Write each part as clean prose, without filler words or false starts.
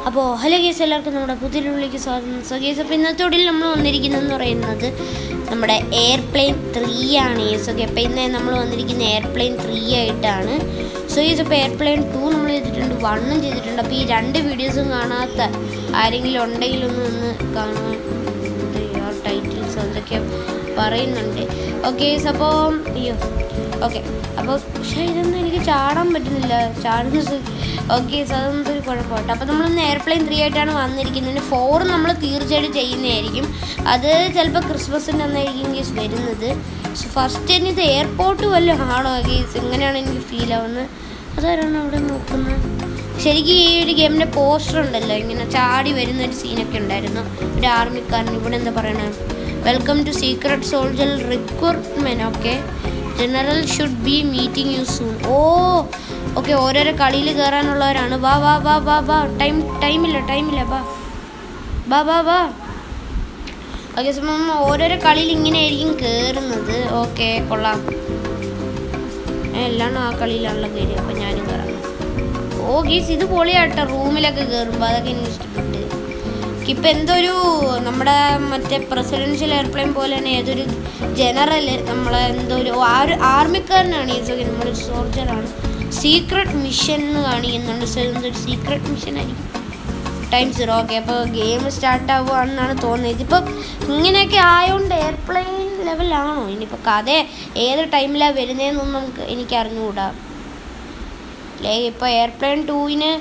അപ്പോൾ hello guys, എല്ലാവർക്കും നമ്മുടെ പുതിയൊരുള്ളിലേക്ക് സ്വാഗതം. സോ ഗേസ്, അപ്പോൾ ഇന്നത്തോടിൽ നമ്മൾ വന്നിരിക്കുന്നതെന്ന് പറയുന്നത് നമ്മുടെ എയർപ്ലെയിൻ 3 ആണ് ഗേസ്. ഓക്കെ, അപ്പോൾ ഇന്ന് നമ്മൾ വന്നിരിക്കുന്ന എയർപ്ലെയിൻ 3 ആയിട്ടാണ്. സോ ഗേസ്, അപ്പോൾ എയർപ്ലെയിൻ 2 നമ്മൾ ചെയ്തിട്ടുണ്ട്, 1 ചെയ്തിട്ടുണ്ട്. അപ്പോൾ ഈ 2 വീഡിയോസും കാണാത്ത ആരെങ്കിലും ഉണ്ടെങ്കിൽ ഒന്ന് കാണാൻ ടൈറ്റിൽസ് എന്തൊക്കെ പറയുന്നുണ്ട്. ഓക്കെ ഗേസ്, അപ്പോൾ ഓക്കെ, അപ്പോൾ പക്ഷേ ഇതൊന്നും എനിക്ക് ചാടാൻ പറ്റുന്നില്ല, ചാടുന്ന. ഓക്കെ, സോ അതൊന്നും ഒരു കുഴപ്പമില്ല. അപ്പോൾ നമ്മളിന്ന് എയർപ്ലെയിൻ 3 ആയിട്ടാണ് വന്നിരിക്കുന്നത്. 4 നമ്മൾ തീർച്ചയായിട്ടും ചെയ്യുന്നതായിരിക്കും. അത് ചിലപ്പോൾ ക്രിസ്മസിൻ്റെ അന്നായിരിക്കും ഗീസ് വരുന്നത്. സോ ഫസ്റ്റ് തന്നെ ഇത് എയർപോർട്ട് വല്ലതും ആണോ ഗീസ്? ഇങ്ങനെയാണ് എനിക്ക് ഫീൽ ആവുന്നത്. അതാരാണ് അവിടെ നോക്കുന്നത്? ശരിക്കും ഈ ഒരു ഗെയിമിൻ്റെ പോസ്റ്റർ ഉണ്ടല്ലോ, ഇങ്ങനെ ചാടി വരുന്നൊരു സീനൊക്കെ ഉണ്ടായിരുന്നു. ഒരു ആർമിക്കാരൻ ഇവിടെ എന്താ പറയണേ, welcome to secret soldier recruitment. Okay, general should be meeting you soon. Okay, ഓരോരോ കളിയിൽ കയറാനുള്ളവരാണ്. വാ വാ വാ വാ വാ, ടൈമില്ല വാ. ഓക്കെ, സോ ഓരോരോ കളിയിൽ ഇങ്ങനെ ആയിരിക്കും കയറുന്നത്. ഓക്കെ, കൊള്ളാം. എല്ലാം ആ കളിയിലാണല്ലോ കയറി, അപ്പം ഞാനും കയറാം. ഗീസ്, ഇത് പൊളിയാട്ടോ, റൂമിലൊക്കെ കയറുമ്പോൾ. അതൊക്കെ എനിക്ക് ഇഷ്ടപ്പെട്ടു. ഇപ്പം എന്തൊരു നമ്മുടെ മറ്റേ പ്രസിഡൻഷ്യൽ എയർപ്ലെയിൻ പോലെ തന്നെ ഏതൊരു ജനറൽ നമ്മളെ എന്തോ ഒരു ആർമിക്കാരനാണ്. ഈ നമ്മുടെ സോൾജറാണ്. സീക്രട്ട് മിഷൻ എന്ന് കാണിക്കുന്നുണ്ട്. സോ എന്തൊരു സീക്രട്ട് മിഷൻ ആയിരിക്കും. ടൈം 0. ഓക്കെ, അപ്പോൾ ഗെയിം സ്റ്റാർട്ട് ആവുകയാണെന്നാണ് തോന്നുന്നത്. ഇതിപ്പോൾ ഇങ്ങനെയൊക്കെ ആയതുകൊണ്ട് എയർപ്ലെയിൻ ലെവലാണോ? ഇനിയിപ്പോൾ കഥ ഏത് ടൈമിലാണ് വരുന്നതെന്നൊന്നും എനിക്ക് അറിഞ്ഞുകൂടാ. അല്ലേ, ഇപ്പോൾ എയർപ്ലെയിൻ 2-ന്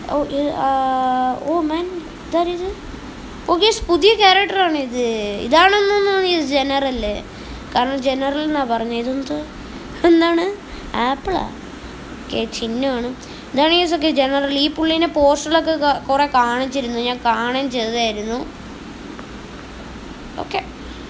മാൻ ഇതാരിത്? ഓക്കെ, പുതിയ ക്യാരക്ടറാണ് ഇത്. ഇതാണെന്നൊന്നും തോന്നിയത് ജനറല്, കാരണം ജനറൽ എന്നാണ് പറഞ്ഞത്. എന്താണ് ആപ്പിളാ? ഓക്കെ, ചിഹ്നമാണ്. ഇതാണ് ഈ ഒക്കെ ജനറൽ. ഈ പുള്ളീനെ പോസ്റ്ററിലൊക്കെ കുറേ കാണിച്ചിരുന്നു, ഞാൻ കാണാൻ ചെയ്തായിരുന്നു. ഓക്കെ,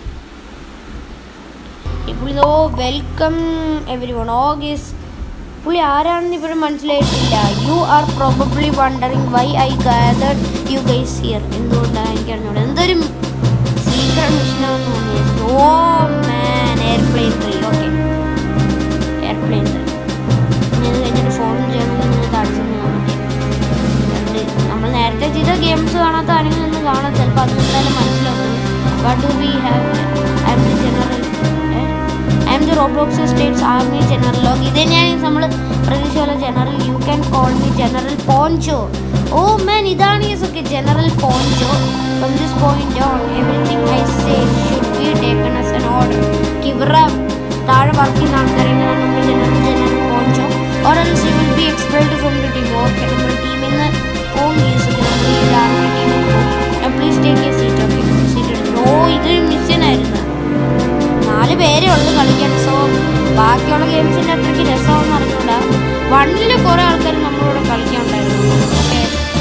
ഈ പുള്ളി വെൽക്കം എവരി വൺ. ഗീസ്, പുള്ളി ആരാണെന്ന് ഇപ്പോഴും മനസ്സിലായിട്ടില്ല. You are probably wondering why I gathered you guys here. എന്തുകൊണ്ടാണ് എനിക്ക് അറിഞ്ഞൂടാ. എന്തൊരു സീക്രട്ട് മിഷനാണെന്ന് തോന്നിയത്. മാൻ, എയർപ്ലെയിൻ 3. ഓക്കെ, എയർപ്ലെയിൻ 3 ഇത് കഴിഞ്ഞിട്ട് ഫോൺ ചെയ്യണമെങ്കിൽ അടിച്ചു നമ്മൾ നേരത്തെ ചെയ്ത ഗെയിംസ് കാണാത്ത ആരെങ്കിലും ഒന്ന് കാണാം. ചിലപ്പോൾ അത് എന്തായാലും മനസ്സിലാവും. What do we have? I am the general. I am the Roblox states army general. Okay, ഇത് തന്നെയാണ് നമ്മൾ പ്രതീക്ഷയുള്ള general. You can call me general Poncho. Man, ഇതാണ് ഈ general Poncho. From this point on everything I say should be taken as an order. ഇവരുടെ താഴെ work ചെയ്യുന്ന ആൾക്കാരെയാണ് നമ്മൾ general Poncho. Or else you will be expelled from the team. Okay, നമ്മുടെ ടീമിൽ നിന്ന് പോകും. ആർമി ടീമിൽ പോകും. Please take a seat. Okay, seat എടുത്തു. ഇതൊരു മിഷനായിരുന്നു. 4 പേരേ ഉള്ളു കളിക്കാൻ. സോ ബാക്കിയുള്ള ഗെയിംസിൻ്റെ അത്രയ്ക്ക് രസമാണെന്ന് അറിഞ്ഞൂടാ. 1-ൽ കുറേ ആൾക്കാർ നമ്മളോട് കളിക്കാൻ ഉണ്ടായിരുന്നു. ഓക്കെ,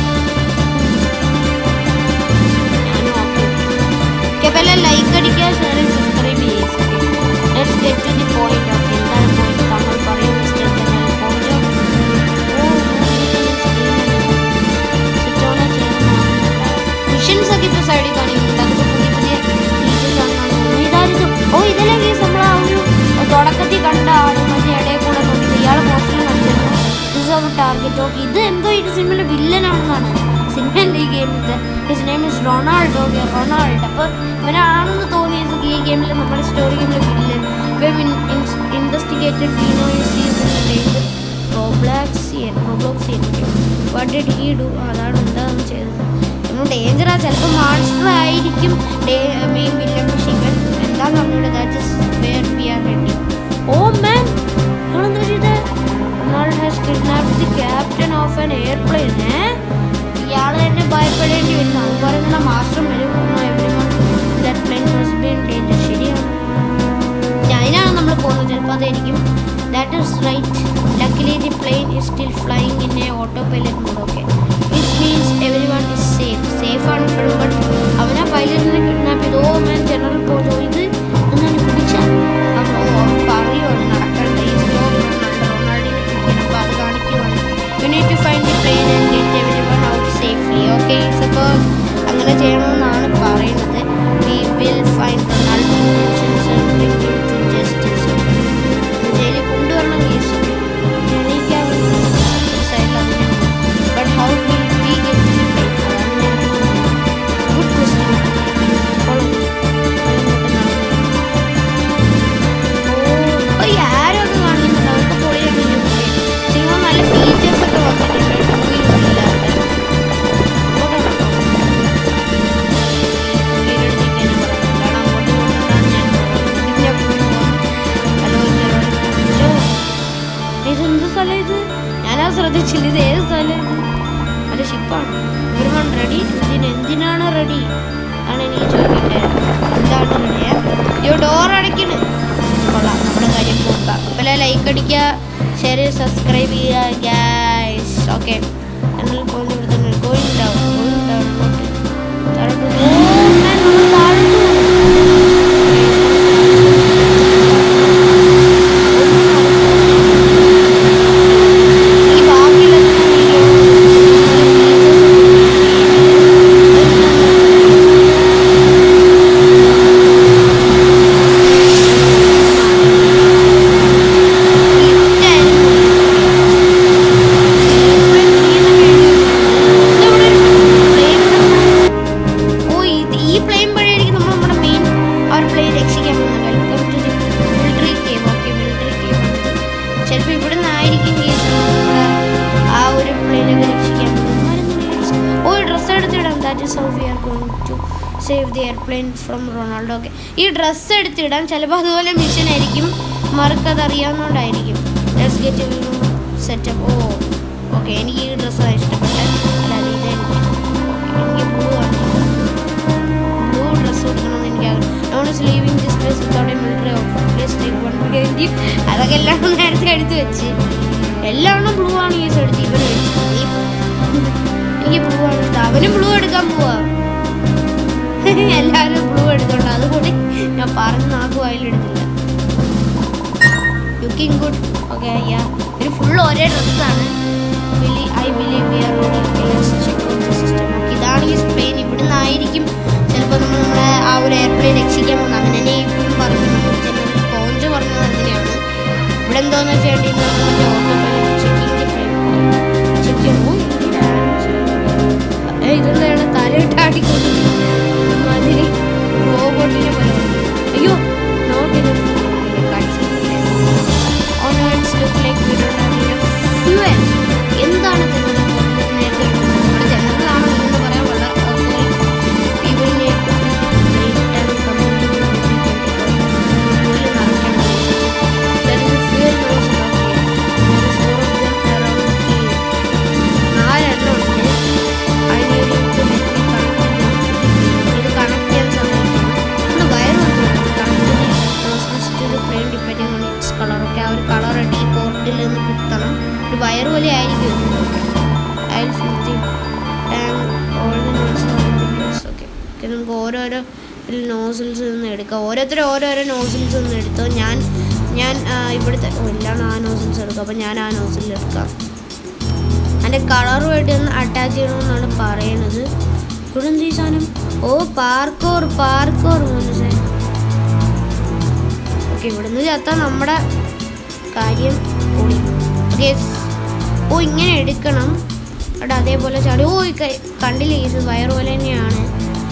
ഞാനും ഓക്കെ. അപ്പോൾ എല്ലാം ലൈക്ക് അടിക്കുക, ഷെയർ ചെയ്ത് സബ്സ്ക്രൈബ് ചെയ്യുക. Let's get to the point. Okay, എന്താണ് പോയിന്റ്? നമ്മൾ പറയും മിസ്റ്റർ ജനറൽ പോയിന്റ്. മിഷൻസ് ഒക്കെ ഇപ്പോൾ സൈഡിൽ കാണിക്കുന്നുണ്ട്. അതൊക്കെ പുതിയ ഫീച്ചേഴ്സ് ആണെന്നാണ്. ഇതായിരുന്നു. ഇതല്ലേ കേസ് നമ്മൾ ആ ഒരു തുടക്കത്തിൽ കണ്ട ആളും മറ്റേ ഇടയിൽ കൂടെ നോക്കിയത്. ഇയാളെ പോസ്റ്റിൽ കളിച്ചിരുന്നു. This of target. ഓക്കെ, ഇത് എന്തോ ഈ സിനിമയിലെ വില്ലനാണെന്നാണ്. സിനിമ ഈ ഗെയിമിൽ his name is Ronald. Okay, Ronald. അപ്പോൾ ഇവനാണെന്ന് തോന്നിയത് ഈ ഗെയിമിൽ, നമ്മുടെ സ്റ്റോറി ഗെയിമിലെ വില്ലൻ. Investigated Robloxian. What did he do? അതാണ് എന്താണെന്ന് ചെയ്തത്. നമ്മൾ ഡേഞ്ചറാ, ചിലപ്പോൾ മാൺസ്റ്റർ ആയിരിക്കും മെയിൻ വില്ലൻ. പക്ഷേ ഇവൻ എന്താന്ന് പറഞ്ഞിട്ട് that is where we are ready. Man, നിങ്ങളെന്താ ചെയ്തത്? Ronald has kidnapped the captain of an airplane. ഇയാൾ തന്നെ ഭയപ്പെടേണ്ടി വരുന്നു. അത് പറയുന്ന മാസ്റ്റർ വരും. That plane must be in danger. ശരിയാണ്, അതിനാണ് നമ്മൾ പോകുന്നത്. ചിലപ്പോൾ അതായിരിക്കും. That is right. Luckily the plane is still flying in a autopilot mode. Okay, it means everyone is safe ആണ് ഇപ്പോഴും. ബട്ട് അവനാ പൈലറ്റിനെ കിഡ്നാപ്പ് ചെയ്തു. മാൻ, ജനറൽ പോയോ? ഇത് എന്നാണ് പിടിച്ച പറയുവാണ് നടക്കേണ്ട. ഈ റൊണാൾഡിനെ പിടിക്കണം. അപ്പോൾ അത് കാണിക്കുവാണ്. You need to find the plane and get everyone out safely. Okay, അപ്പോൾ അങ്ങനെ ചെയ്യണമെന്നാണ് പറയുന്നത്. We will find Ronald justice. ജയിലിൽ കൊണ്ടുവരണം കേസ്. എണീക്കാൻ സൈഡിൽ. But how will we get ഉറപ്പാണ്. Everyone ready? എന്തിനാണ് റെഡി ആണ് എനിക്ക് ചോദിക്കട്ടെ. എന്താണ് റെഡിയാ? അയ്യോ ഡോർ അടയ്ക്കണ്. കൊള്ളാം, നമ്മുടെ കാര്യം നോക്കാം. അപ്പോൾ ലൈക്ക് അടിക്കുക, ഷെയർ ചെയ്യുക, സബ്സ്ക്രൈബ് ചെയ്യുക ഗൈസ്. ഓക്കെ, ചാനൽ പോയിന്റ് കൊടുത്തുണ്ട്. കോയിനുണ്ടാവും അങ്ങോട്ട് ചിലപ്പോൾ ഇവിടെ നിന്നായിരിക്കും ആ ഒരു പ്ലെയിനൊക്കെ രക്ഷിക്കാൻ പോകുന്നത്. ഓ ഡ്രസ്സ് എടുത്തിടാം. That is how we are going to save the airplane from Ronaldo. Okay, ഈ ഡ്രസ്സ് എടുത്തിടാം. ചിലപ്പോൾ അതുപോലെ മിഷൻ ആയിരിക്കും, മറക്കത് അറിയാവുന്നതുകൊണ്ടായിരിക്കും. Let's get setup. Oh okay, എനിക്ക് ഈ ഡ്രസ്സാണ് ഇഷ്ടപ്പെട്ടത്. അല്ലാതെ ഇതെനിക്ക് ബ്ലൂ ആണ്. ബ്ലൂ ഡ്രസ്സ് കൊടുക്കണമെന്ന് എനിക്ക് ആഗ്രഹം. None is leaving this place without a military office take one വേണ്ടി. അതൊക്കെ എല്ലാം നേരത്തെ എടുത്ത് വെച്ച് എല്ലാം ബ്ലൂ ആണ് യൂസ് എടുത്ത് ഇവരെ വെച്ച്. എനിക്ക് ബ്ലൂ ആണ് എടുത്ത്. അവനും ബ്ലൂ എടുക്കാൻ പോവാ. എല്ലാവരും ബ്ലൂ എടുത്തോണ്ട് അതുകൂടി ഞാൻ പറഞ്ഞ് നാക്കും അതിലെടുത്തില്ല. Looking good. ഓക്കെ, ഒരു ഫുൾ ഒരേ ഡ്രസ്സാണ്. I believe we are ready. Check out the system. Okay, ഇതാണ് ഈ പ്ലെയിൻ. ഇവിടെ നിന്നായിരിക്കും ചിലപ്പോൾ നമ്മളെ ആ ഒരു എയർപ്ലെയിൻ രക്ഷിക്കാൻ പോകുന്നത്. അവൻ എന്നെ ഇപ്പോഴും പറഞ്ഞു, പോഞ്ച് പറഞ്ഞത് അങ്ങനെയാണ്. ഇവിടെ എന്തോന്ന് വെച്ചാൽ ഇതെന്താണ് തലയിട്ടാടിക്കൊണ്ട് മാതിരി റോബോട്ടിനെ പോലെ. അയ്യോ നോട്ട് എന്താണ് നേരത്തെ ജനറലാണോ എന്ന് പറയാൻ വളരെ വയർ പോലെ ആയിരിക്കും. നമുക്ക് ഓരോരോ നോസിൽസ് നിന്ന് എടുക്കാം. ഓരോരുത്തരും ഓരോരോ നോസിൽസ് നിന്ന് എടുത്തോ. ഞാൻ ഇവിടുത്തെ എല്ലാം ആ നോസിൽസ് എടുക്കാം. അപ്പോൾ ഞാൻ ആ നോസിൽ എടുക്കാം. അതിൻ്റെ കളറുമായിട്ട് ഒന്ന് അറ്റാച്ച് ചെയ്യണമെന്നാണ് പറയണത്. ഇവിടെ എന്ത് ഈ സാധനം? ഓ പാർക്കോർ മനസ്സിലായി. ഓക്കെ, ഇവിടുന്ന് ചത്താൽ നമ്മുടെ കാര്യം പൊളി. ഓക്കെ, ഓ ഇങ്ങനെ എടുക്കണം. അവിടെ അതേപോലെ ചാടി. ഓ കണ്ടില്ലേ, ഇത് വയർ പോലെ തന്നെയാണ്.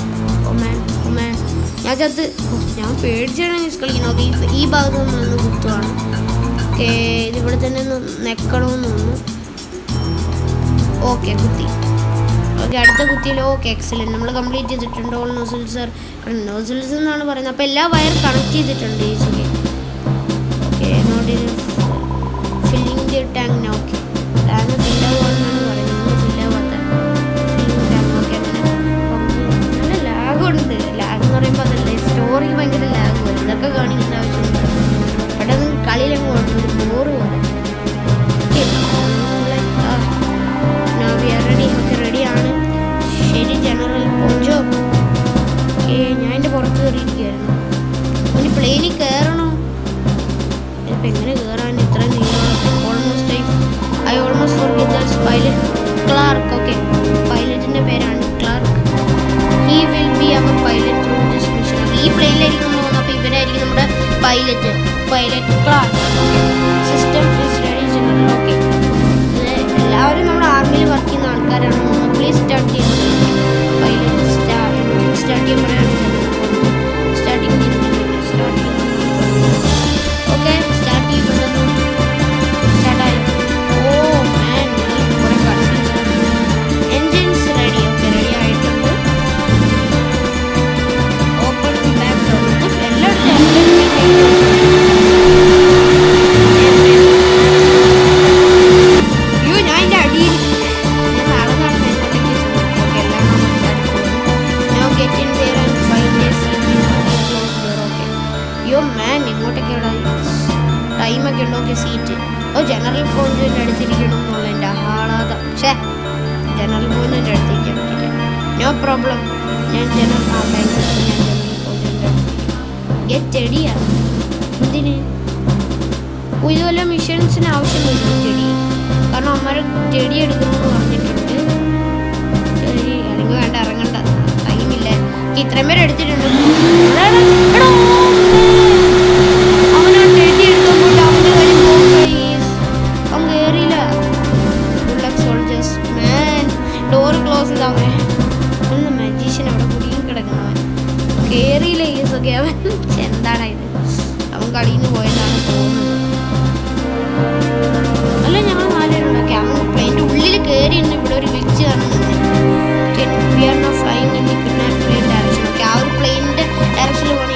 ഞാൻ ചത്ത്. ഞാൻ പേടിച്ചാണ് കളിക്കുന്നത്. ഓക്കെ, ഈ ഭാഗത്ത് നിന്ന് കുത്തുവാണ്. ഓക്കെ, ഇതിവിടെ തന്നെ നെക്കണമെന്ന് തോന്നുന്നു. ഓക്കെ, കുത്തി. ഓക്കെ, അടുത്ത കുത്തിയിൽ. ഓക്കെ, എക്സലൻറ്റ്, നമ്മൾ കംപ്ലീറ്റ് ചെയ്തിട്ടുണ്ട്. ഓൾ നോസിൽസ് എന്നാണ് പറയുന്നത്. അപ്പോൾ എല്ലാ വയർ കണക്ട് ചെയ്തിട്ടുണ്ട് easily. Okay, not filling the tank. Okay, tank ഫില്ലാവുകയെന്നാണ് പറയുന്നത്. ഫില്ലാവാത്ത ഫില്ലിങ് ടാങ്ക്. ഓക്കെ, അങ്ങനെ നല്ല ലാഗുണ്ട്. ലാഗ് എന്ന് പറയുമ്പോൾ അതല്ലേ, സ്റ്റോറി ഭയങ്കര ലാഗ് പോലെ. ഇതൊക്കെ കാണിക്കേണ്ട ആവശ്യമില്ല. പെട്ടെന്ന് കളിയിലങ്ങ് ഒരു ബോറ് പോലെ. റെഡിയാണ്. ശരി ജനറൽ പോഞ്ചോ. ഓക്കെ, ഞാൻ എൻ്റെ പുറത്ത് കയറിയിരിക്കുകയായിരുന്നു. ഇനി പ്ലെയിനിൽ കയറണോ? ഇപ്പം എങ്ങനെ കയറാൻ ഇത്രയും നീളം? I almost forget that's pilot Clark. Okay, പൈലറ്റിൻ്റെ പേരാണ് Clark. He will be our pilot through this mission. ഈ പ്ലെയിനിലായിരിക്കും നമ്മൾ പോകുന്നത്. അപ്പോൾ ഇവരായിരിക്കും നമ്മുടെ pilot Clark. Okay, system is ready general. Okay, എല്ലാവരും നമ്മുടെ ആർമിയിൽ വർക്ക് ചെയ്യുന്ന ആൾക്കാരാണ്. പ്ലീസ് സ്റ്റാർട്ട് ചെയ്യുന്നത്. പൈലറ്റ് സ്റ്റാർട്ട് ചെയ്യാൻ പറയാൻ സ്റ്റാർട്ടിങ്. ഓക്കെ, സ്റ്റാർട്ട് ചെയ്യുന്നുണ്ടെന്ന് സ്റ്റാർട്ടായി. ഓ മാൻ, കുറേ confuse. Engines ready. Okay, ready ആയിട്ടുണ്ട്. Open back door. എല്ലായിടത്തും ഞാൻ എൻ്റെ അടിയിൽ ഞാൻ നടന്നാണ് ജനറൽ പോയിന്റിൻ്റെ അടുത്തിരിക്കണം എന്നുള്ള എൻ്റെ ആഹ്ലാദം. പക്ഷേ ജനറൽ പോയിന്റിൻ്റെ അടുത്തിരിക്കാൻ പറ്റില്ല. നോ പ്രോബ്ലം, ഞാൻ ജനറൽ പോയിന്റിൻ്റെ അടുത്തിരിക്കും. ചെടിയാണ് എന്തിന് ഇതുപോലെ മിഷൻസിന് ആവശ്യം വരും ചെടി. കാരണം അമ്മമാരെ ചെടി എടുക്കണമെന്ന് പറഞ്ഞിട്ടുണ്ട്. ചെടി അല്ലെങ്കിൽ വേണ്ട, ഇറങ്ങണ്ട, ടൈമില്ല. ഇത്രയും പേര് എടുത്തിട്ടുണ്ട്. അവനാ ചെടി എടുക്കുമ്പോൾ അവൻ്റെ കാര്യം അവൻ കയറിയില്ല. സോൾജേഴ്സ് മാൻ ഡോറ് ക്ലോസ് ചെയ്തവനെ ഒന്ന് മജീഷ്യൻ അവിടെ കുടിയും കിടക്കുന്നവൻ കയറിയില്ല. ഈസൊക്കെ അവൻ എന്താണ് ഇത്, അവൻ കളിയിൽ നിന്ന് പോയതാണ് തോന്നുന്നത്. അല്ല ഞങ്ങൾ 4 പേരുണ്ടൊക്കെ അവൻ പ്ലെയിൻ്റെ ഉള്ളിൽ കയറിയിരുന്നു. ഇവിടെ ഒരു ഗ്ലിച്ച് കാണുന്നുണ്ട്. ആ ഒരു പ്ലെയിനിൻ്റെ ഡയറക്ഷനിൽ പോകണം.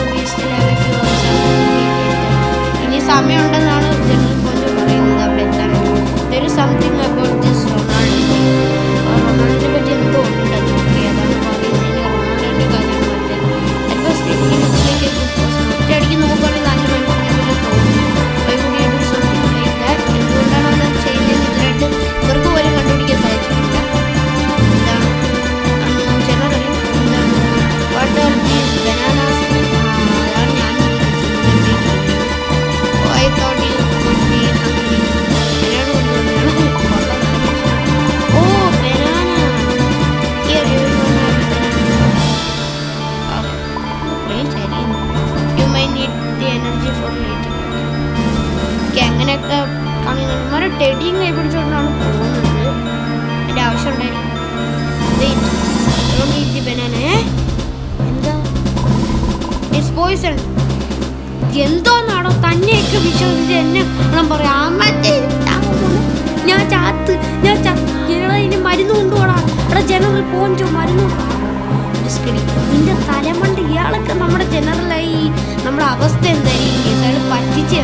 ഇനി സമയമുണ്ടെന്നാണ് ജനറൽ പോയിന്റ് പറയുന്നത് അവിടെ എത്താനായിട്ട്. There is something about this Ronaldo. റൊണാൾഡോനെ പറ്റി എന്തോ ഉണ്ട്. അതാണ് പറയുന്നത്. റൊണാൾഡോൻ്റെ കാര്യമാണ് ഒറ്റയടിക്ക് നോക്കുകയാണെങ്കിൽ നല്ല മനുഷ്യനെ തോന്നുന്നു. എന്തുകൊണ്ടാണ് അത് ചെയ്യുന്നത് ഇവർക്ക് പോലും കണ്ടുപിടിക്കാൻ സാധിച്ചിട്ടില്ല. എന്താണ് ജനറൽ എന്താണ് വാട്ടർ ബനാനാസ്. അതാണ് ഞാൻ അങ്ങനെയൊക്കെ കാണുന്നവന്മാരെ ടെഡിയും കൈ പിടിച്ചുകൊണ്ടാണ് പോകുന്നത്. എൻ്റെ ആവശ്യം ഉണ്ടായിരുന്നു. എന്തോന്നാണോ തന്നെയൊക്കെ വിശ്വസിച്ച് എന്നെ പറയാം. ഞാൻ ചാത്ത് ഇനി മരുന്ന് കൊണ്ടുപോടാ. ഇവിടെ ജനറൽ പോഞ്ചോ മരുന്ന് നിന്റെ തലമണ്ട്. ഇയാളൊക്കെ നമ്മുടെ ജനറലായി നമ്മുടെ അവസ്ഥ എന്തായിരിക്കും? അയാൾ പറ്റിച്ച്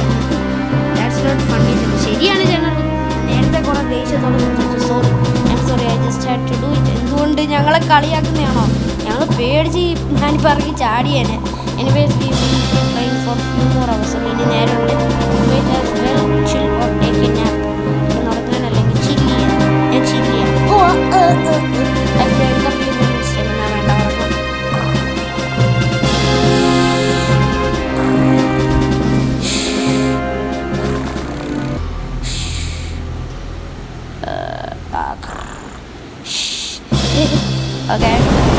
ശരിയാണ് ജനറൽ. നേരത്തെ കുറെ ദേഷ്യത്തോടെ sorry I just had to do it. എന്തുകൊണ്ട് ഞങ്ങളെ കളിയാക്കുന്നതാണോ? ഞങ്ങൾ പേടിച്ച് ഞാനിപ്പോൾ ഇറങ്ങി ചാടിയേനെ. Anyways we will be flying for few more hours. ഇനി നേരമുണ്ട്. Chill or take a nap. നടക്കാൻ അല്ലെങ്കിൽ ചില്ല് ചെയ്യാൻ. ഞാൻ ചില്ല് ചെയ്യാം. വേണ്ട ഉറങ്ങാം. Okay.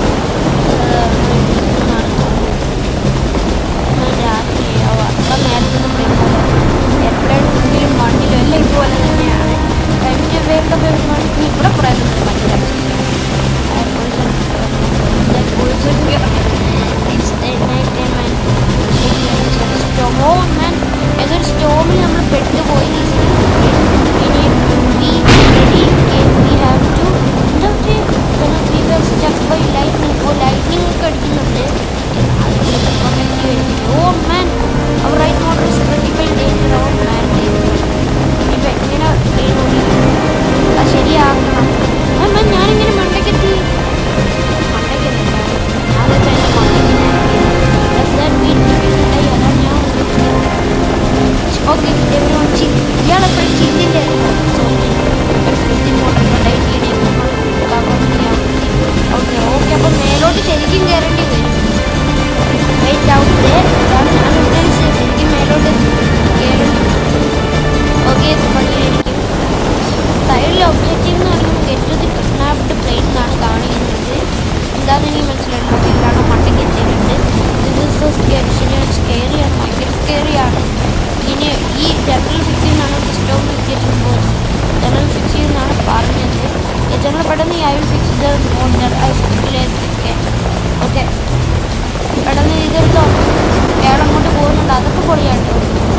അപ്പം നേരത്തെ നമ്മൾ എപ്പോഴും മണ്ണിലും എല്ലാം ഇതുപോലെ തന്നെയാണ്. കഴിഞ്ഞ വേഗം ഇവിടെ പറയുന്നത് ഏതൊരു സ്റ്റോമിൽ നമ്മൾ പെട്ടുപോയി. ലൈറ്റിംഗ് ഒക്കെ അടിക്കുന്നുണ്ട്. ശരിയാക്കണം. ഞാനിങ്ങനെ മണ്ടയ്ക്കെത്തി ഓക്കെ. ഇയാളെപ്പോഴും ചിന്തിൻ്റെ ഓക്കെ ഓക്കെ. അപ്പം മേലോട്ട് ശരിക്കും കയറേണ്ടി വരും. അതാണ് ഞാൻ ഉദ്ദേശിച്ചത്. ശരിക്കും മേലോട്ട് കയറേണ്ടി വരും. ഓക്കെ പണിയായിരിക്കും. സൈഡിലെ ഒബ്ജക്റ്റീവ് എന്ന് പറയുന്നത് ഗെറ്റ് ദി കിഡ്നാപ്ഡ് പ്ലെയിൻ എന്നാണ് കാണിക്കുന്നത്. എന്താണെന്ന് എനിക്ക് മനസ്സിലായിട്ടുണ്ട്. എല്ലാവരും മണ്ടയ്ക്ക് എത്തിയിട്ടുണ്ട്. ശരിയാണ് സ്കെയറിയാണ്, ഭയങ്കര സ്കെയറിയാണ്. ഇനി ഈ ജനറൽ ഫിക്സിൽ നിന്നാണ് ഡിസ്റ്റോം വിളിച്ചിട്ടുമ്പോൾ ജനറൽ ഫിക്സിൽ നിന്നാണ് പറഞ്ഞത്. ജനറൽ പെട്ടെന്ന് I will fix the motor okay. പെട്ടെന്ന് ഇതെടുത്തോ. അയാൾ അങ്ങോട്ട് പോകുന്നുണ്ട്. അതൊക്കെ പൊളിയാട്ടോ.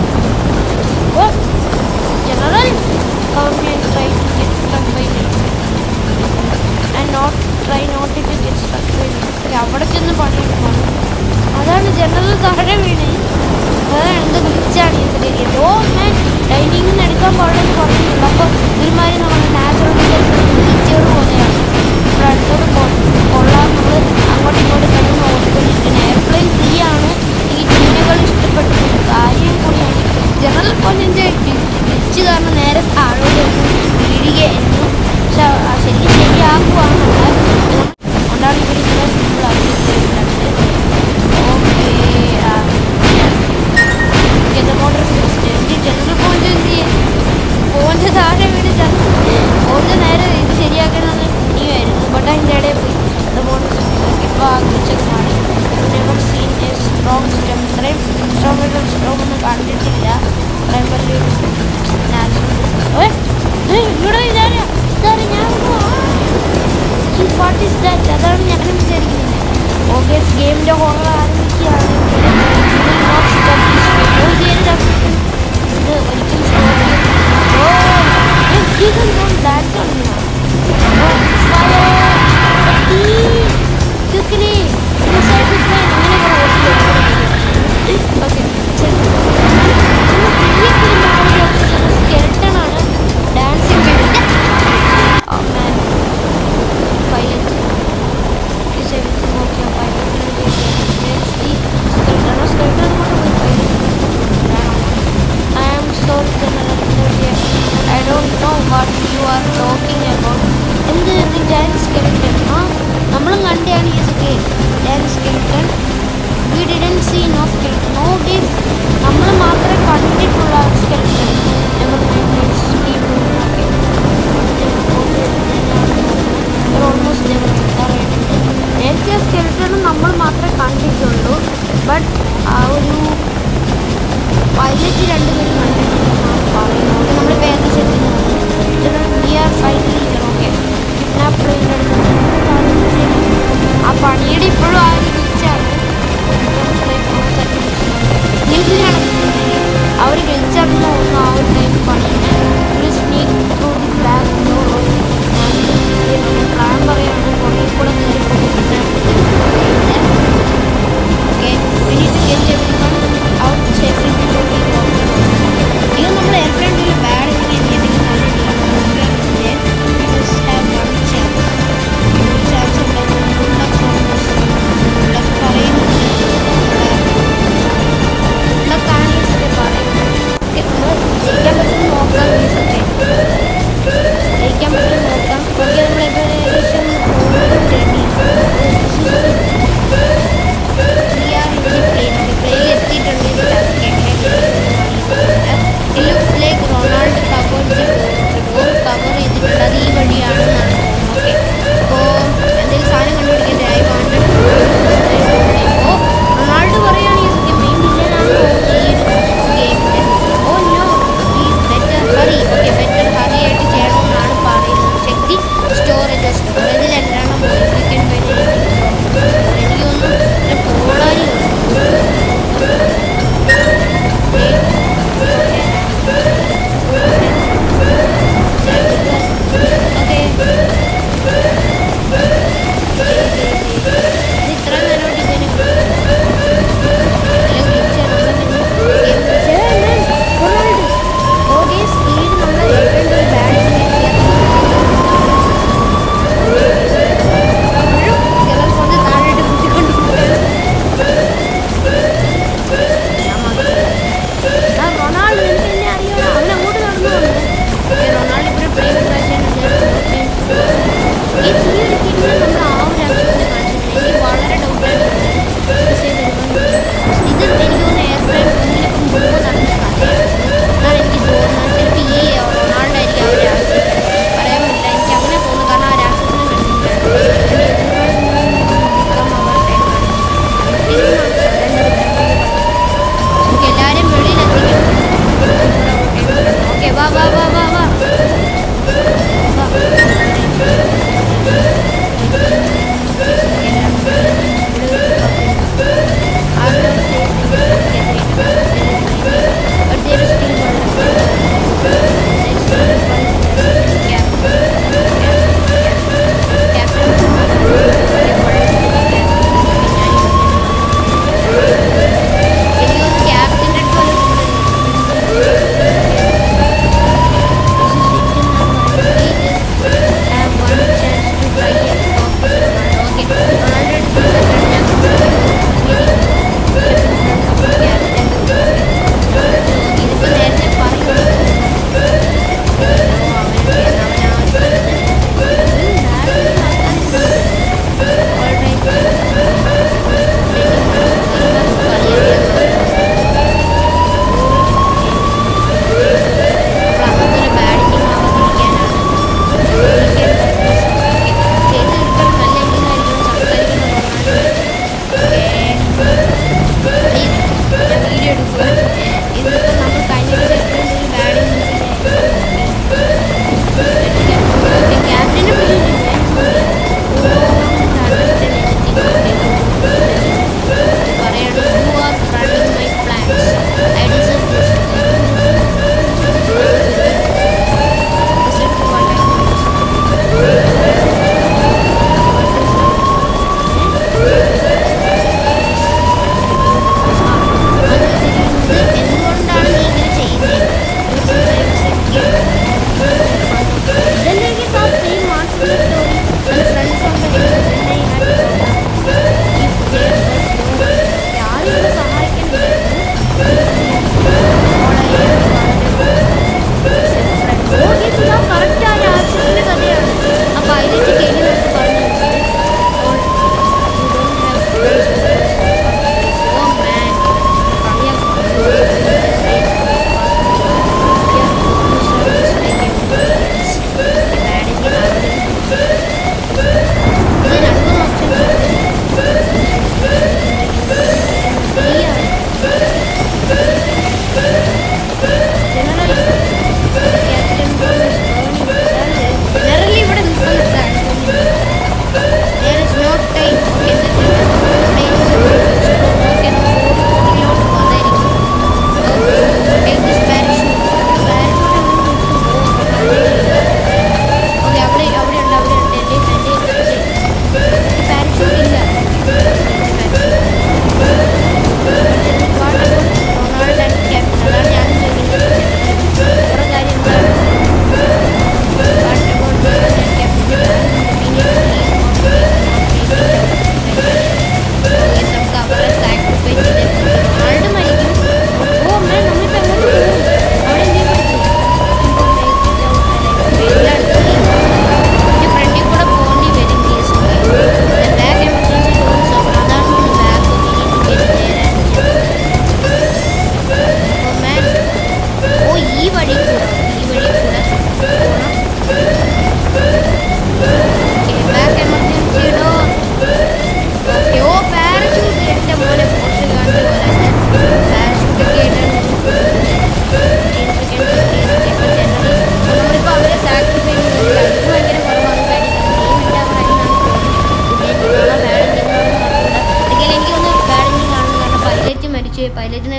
General government try to get struck by me and not try not to get struck by me. അവിടെ ചെന്ന് പണിയെടുക്കണം. അതാണ് ജനറൽ താഴെ വീണ്. അതാണ് എന്ത് വിളിച്ചാണ് ഇതിലേക്ക്. ഓ ഞാൻ ഡൈനിങ്ങിൽ നിന്ന് എടുക്കാൻ പാടില്ലെന്ന് പറഞ്ഞിട്ടുണ്ട്. അപ്പോൾ ഒരുമാതിരി നമ്മൾ നാച്ചുറൽ ടീച്ചർ പോലെയാണ്. ഇവിടെ അടുത്തോട്ട് കൊള്ളാം. നമ്മൾ അങ്ങോട്ടും ഇങ്ങോട്ടും കിടന്ന് ഓടിക്കൊണ്ടിരിക്കുന്നത്. എയർപ്ലെയിൻ ഫ്രീ ആണ്. ഈ ടീമുകൾ ഇഷ്ടപ്പെട്ടു. കാര്യം കൂടിയാണ് ജനറൽ പോയിന്റ് ഗ്ലിച്ച് കാരണം അതിൻ്റെ ഇടയിൽ പോയി അതുപോലെ ഇപ്പോൾ ആഗ്രഹിച്ചത് മാറി. Never seen a strong storm. ഇത്രയും സ്ട്രോങ് ഒന്നും കണ്ടിട്ടില്ല. ഇത്രയും വലിയൊരു ഇവിടെ ഞാൻ അതാണ് ഞാനും വിചാരിക്കുന്നത്. ഓക്കെ, ഗെയിമിൻ്റെ ഹോറർ ആരംഭിക്കുകയാണെങ്കിൽ ഇത് ഒരിക്കലും ഡാൻസ് തുടങ്ങുക. സ്കെൽട്ടണാണ് dancing I don't know what you are talking about. എന്ത് giant skeleton? നമ്മളും കണ്ടാണ് ഈ giant skeleton. We didn't see no skeleton. No guys, നമ്മൾ മാത്രമേ കണ്ടിട്ടുള്ള skeleton. Never mind, let's keep moving. Okay. We're almost there. നേരത്തെ skeleton നമ്മൾ മാത്രമേ കണ്ടിട്ടുള്ളൂ. ബട്ട് ആ ഒരു പൈലറ്റ് രണ്ടുപേരും കണ്ടിട്ടുണ്ടെന്നാണ് പറയുന്നത്. നമ്മൾ പേരൻസ് ആ പണിയുടെ ഇപ്പോഴും ആ ഒരു ഗ്ലിച്ചാണ്. ആ ഒരു ഗ്ലിച്ചാണെന്ന് തോന്നുന്നു. ആ ഒരു ടൈം പണിയുടെ ഒരു sneak through the back door of plan പറയുകയാണ്. പുറകിൽ കൂടെ കയറി പോകുന്നത്. Okay, we need to get everyone out safely before we go. ഇത് നമ്മൾ എയർപ്ലെയിനിൽ ബാഡ് എന്തെങ്കിലും കണ്ടിട്ടില്ല. We just have one chance.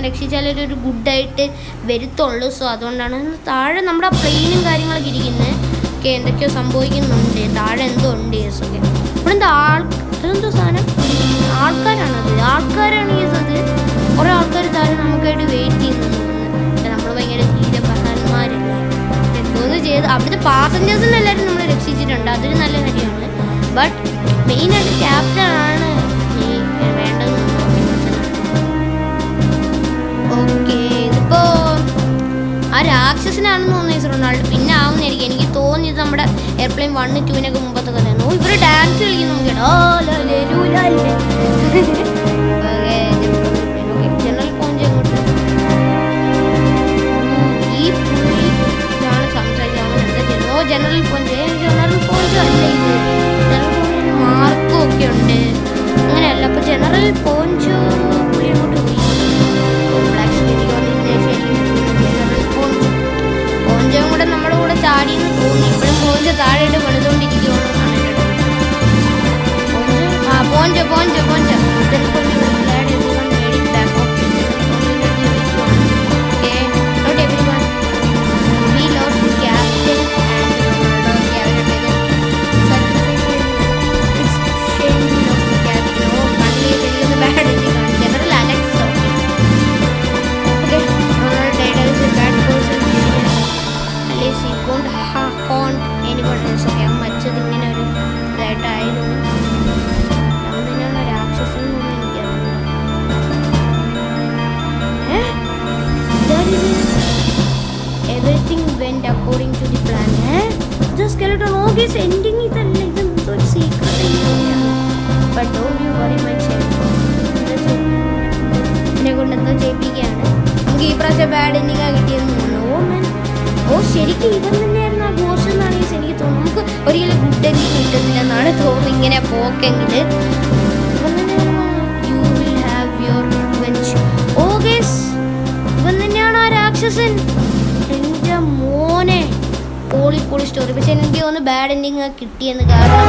രക്ഷിച്ചാലൊരു ഗുഡായിട്ട് വരുത്തുള്ളൂ. സോ അതുകൊണ്ടാണ് താഴെ നമ്മുടെ പ്ലെയിനും കാര്യങ്ങളൊക്കെ ഇരിക്കുന്നത്. ഓക്കെ, എന്തൊക്കെയോ സംഭവിക്കുന്നുണ്ട് താഴെ, എന്തോ ഉണ്ട് യെസ്. ഓക്കെ, ഇവിടെ എന്താ അതെന്തോ സാധനം, ആൾക്കാരാണത്, ആൾക്കാരാണ് യെസ്. അത് കുറേ ആൾക്കാർ താഴെ നമുക്കായിട്ട് വെയിറ്റ് ചെയ്യുന്നു. നമ്മൾ ഭയങ്കര ധീരപഹന്മാരല്ലേ, എന്തോന്ന് ചെയ്ത് അവിടുത്തെ പാസഞ്ചേഴ്സിനെ എല്ലാവരും നമ്മൾ രക്ഷിച്ചിട്ടുണ്ട്, അതൊരു നല്ല കാര്യമാണ്. ബട്ട് മെയിനായിട്ട് ക്യാപ്റ്റൻ ആണ് വേണ്ടത്. ഓക്കെ, ഇതിപ്പോ ആ രാക്ഷസനാണെന്ന് തോന്നുന്നു റൊണാൾഡോ, പിന്നെ ആവുന്നതായിരിക്കും എനിക്ക് തോന്നിയത്. നമ്മുടെ എയർപ്ലെയിൻ 1, 2 മുമ്പത്തെ കഥയാണ്. ഇവര് ഡാൻസ് കളിക്കുന്നു ജനറൽ പോയിന്റ് അങ്ങോട്ട് ഈ പുള്ളിയാണ് സംസാരിച്ചത്. എന്താ ചെയ്യുന്നത്? ജനറൽ പോയിന്റ് അല്ല ഇത്, ജനറൽ പോയിന്റ് മാർക്കും ഒക്കെ ഉണ്ട്, അങ്ങനെയല്ല. അപ്പൊ ജനറൽ പോയിന്റ് പുള്ളി അങ്ങോട്ട് പോയി. പോഞ്ചും കൂടെ നമ്മുടെ കൂടെ ചാടിയെന്ന് തോന്നി. ഇപ്പോഴും പോഞ്ച താഴെയിട്ട് പണിതുകൊണ്ടിരിക്കുകയാണ്. Everything went according to the plan. The skeleton is ending it and like the secret. But don't you worry my child. എന്നെക്കൊണ്ടെന്തോ ചെയ്യിപ്പിക്കുകയാണ്. നമുക്ക് ഈ പ്രാവശ്യം ബാഡ് എൻഡിങ് കിട്ടിയെന്ന് തോന്നുന്നു. ശരിക്കും ഇവൻ തന്നെയായിരുന്നു ആ ഗോസ്റ്റ് എന്നാണ് എനിക്ക് തോന്നുന്നു. നമുക്ക് ഒരിക്കലും ഗുഡ് എൻഡിങ് കിട്ടുന്നില്ലെന്നാണ് തോന്നുന്നു ഇങ്ങനെ പോക്കെങ്കിൽ. You will have your revenge. ഇവൻ തന്നെയാണ് ആ രാക്ഷസൻ. എൻ്റെ മോനെ, പൊളി സ്റ്റോറി. പക്ഷെ എനിക്ക് തോന്നുന്നു ബാഡ് എൻഡിങ് കിട്ടിയെന്ന്. കാരണം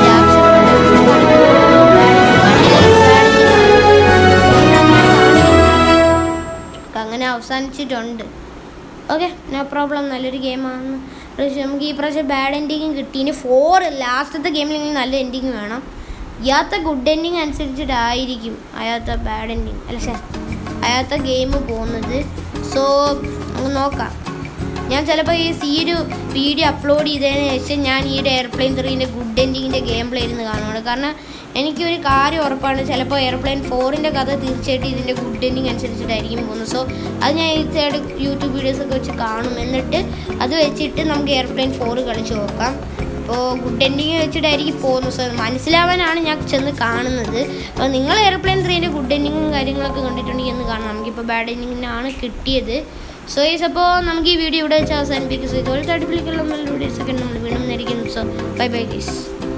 അങ്ങനെ അവസാനിച്ചിട്ടുണ്ട്. ഓക്കെ, നോ പ്രോബ്ലം, നല്ലൊരു ഗെയിമാണ്. പക്ഷെ നമുക്ക് ഈ പ്രാവശ്യം ബാഡ് എൻഡിങ്ങും കിട്ടി. ഇനി 4 ലാസ്റ്റത്തെ ഗെയിമിലെങ്കിൽ നല്ല എൻഡിങ് വേണം. ഇയാത്ത ഗുഡ് എൻഡിങ് അനുസരിച്ചിട്ടായിരിക്കും അയാത്ത ബാഡ് എൻഡിങ് അയാത്ത ഗെയിം പോകുന്നത്. സോ നമുക്ക് നോക്കാം. ഞാൻ ചിലപ്പോൾ ഈ ഒരു വീഡിയോ അപ്ലോഡ് ചെയ്തതിന് ശേഷം ഞാൻ ഈ ഒരു എയർപ്ലെയിൻ 3ൻ്റെ ഗുഡ് എൻഡിങ്ങിൻ്റെ ഗെയിം പ്ലേ ഇരുന്ന് കാണുകയാണ്. കാരണം എനിക്കൊരു കാര്യം ഉറപ്പാണ്, ചിലപ്പോൾ എയർപ്ലെയിൻ 4ൻ്റെ കഥ തീർച്ചയായിട്ടും ഇതിൻ്റെ ഗുഡ് എൻഡിങ് അനുസരിച്ചിട്ടായിരിക്കും പോകുന്നത്. സോ അത് ഞാൻ ഈ സൈഡ് യൂട്യൂബ് വീഡിയോസൊക്കെ വെച്ച് കാണും. എന്നിട്ട് അത് വെച്ചിട്ട് നമുക്ക് എയർപ്ലെയിൻ 4 കളിച്ച് നോക്കാം. അപ്പോൾ ഗുഡ് എൻഡിങ് വെച്ചിട്ടായിരിക്കും പോകുന്നത്. സോ മനസ്സിലാവാനാണ് ഞാൻ ചെന്ന് കാണുന്നത്. അപ്പോൾ നിങ്ങൾ എയർപ്ലെയിൻ 3ൻ്റെ ഗുഡ് എൻഡിങ്ങും കാര്യങ്ങളൊക്കെ കണ്ടിട്ടുണ്ടെങ്കിൽ എന്ന് കാണാം. നമുക്കിപ്പോൾ ബാഡ് എൻഡിങ്ങിനാണ് കിട്ടിയത്. സോ അപ്പോൾ നമുക്ക് ഈ വീഡിയോ ഇവിടെ വെച്ച് അവസാനിപ്പിക്കും. സോ ഇതുപോലത്തെ അടിപൊളിക്കുള്ള വീഡിയോസൊക്കെ നമ്മൾ വീണ്ടും നേരിടുന്നു. So bye guys.